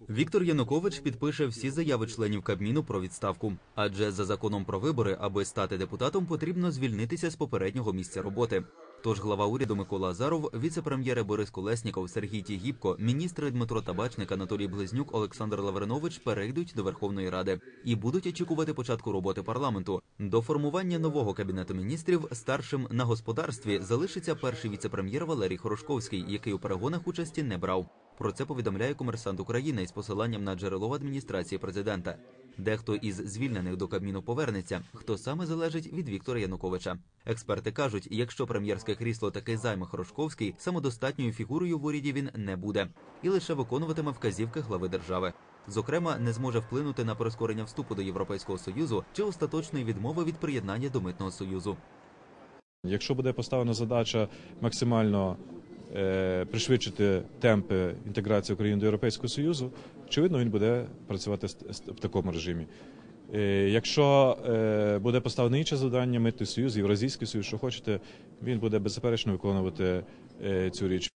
Віктор Янукович підпише всі заяви членів Кабміну про відставку. Адже за законом про вибори, аби стати депутатом, потрібно звільнитися з попереднього місця роботи. Тож глава уряду Микола Азаров, віце-прем'єри Борис Колесніков, Сергій Тігіпко, міністри Дмитро Табачник, Анатолій Близнюк, Олександр Лавринович перейдуть до Верховної Ради і будуть очікувати початку роботи парламенту. До формування нового Кабінету міністрів старшим на господарстві залишиться перший віце-прем'єр Валерій Хорошковський, який у перегонах участі не брав. Про це повідомляє «Комерсант України» із посиланням на джерело в адміністрації президента. Дехто із звільнених до Кабміну повернеться, хто саме залежить від Віктора Януковича. Експерти кажуть, якщо прем'єрське крісло таки займе Хорошковський, самодостатньою фігурою в уряді він не буде і лише виконуватиме вказівки глави держави. Зокрема, не зможе вплинути на прискорення вступу до Європейського Союзу чи остаточної відмови від приєднання до Митного Союзу. Якщо буде поставлена задача максимально пришвидшити темпи інтеграції України до Європейського Союзу, очевидно, він буде працювати в такому режимі. Якщо буде поставлено інше завдання, Митний Союз, Євразійський Союз, що хочете, він буде беззаперечно виконувати цю річ.